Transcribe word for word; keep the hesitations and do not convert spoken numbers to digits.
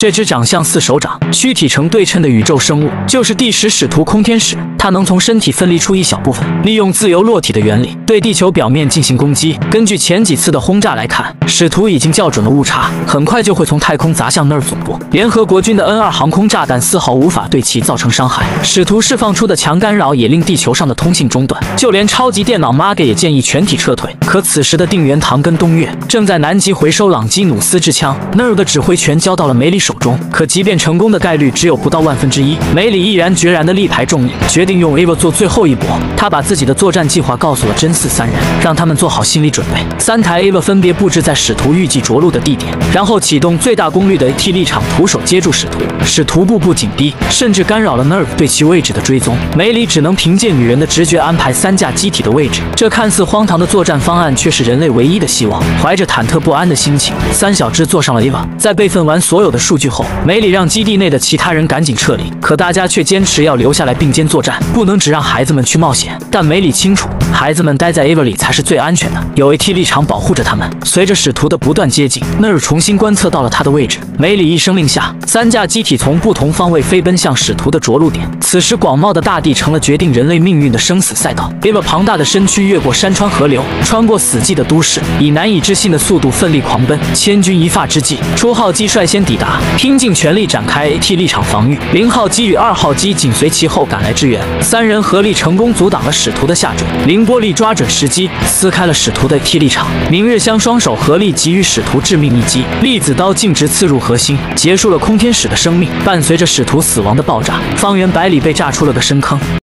这只长相似手掌、躯体成对称的宇宙生物，就是第十使徒空天使。它能从身体分离出一小部分，利用自由落体的原理对地球表面进行攻击。根据前几次的轰炸来看，使徒已经校准了误差，很快就会从太空砸向 N E R V 总部。联合国军的 N 二航空炸弹丝毫无法对其造成伤害，使徒释放出的强干扰也令地球上的通信中断，就连超级电脑 M A G 也建议全体撤退。可此时的定元堂跟东岳正在南极回收朗基努斯之枪 ，N E R V 的指挥权交到了梅里手中，可即便成功的概率只有不到万分之一。梅里毅然决然的力排众议，决定用 Ava 做最后一搏。他把自己的作战计划告诉了真嗣三人，让他们做好心理准备。三台 Ava 分别布置在使徒预计着陆的地点，然后启动最大功率的 A T 力场徒手接住使徒，使徒步步紧逼，甚至干扰了 N E R V 对其位置的追踪。梅里只能凭借女人的直觉安排三架机体的位置，这看似荒唐的作战方案却是人类唯一的希望。怀着忐忑不安的心情，三小只坐上了 Ava。在备份完所有的数据后，梅里让基地内的其他人赶紧撤离，可大家却坚持要留下来并肩作战，不能只让孩子们去冒险。但梅里清楚，孩子们待在 Ava 里才是最安全的，有 A T 力场保护着他们。随着使徒的不断接近， N E R V 重新观测到了他的位置。梅里一声令下，三架机体从不同方位飞奔向使徒的着陆点。此时，广袤的大地成了决定人类命运的生死赛道。Ava 庞大的身躯越过山川河流，穿过死寂的都市，以难以置信的速度奋力狂奔。千钧一发之际，初号机率先抵达，拼尽全力展开 A T 立场防御。零号机与二号机紧随其后赶来支援，三人合力成功阻挡了使徒的下坠。凌波丽抓准时机，撕开了使徒的 A T 立场。明日香双手合力给予使徒致命一击，粒子刀径直刺入核心，结束了空天使的生命。伴随着使徒死亡的爆炸，方圆百里被炸出了个深坑。